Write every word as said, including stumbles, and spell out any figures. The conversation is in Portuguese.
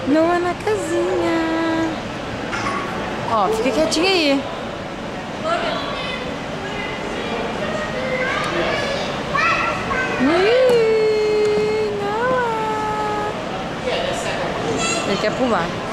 Noah na casinha. Ó, fica quietinha aí. Ih, Noah. Ele quer pular.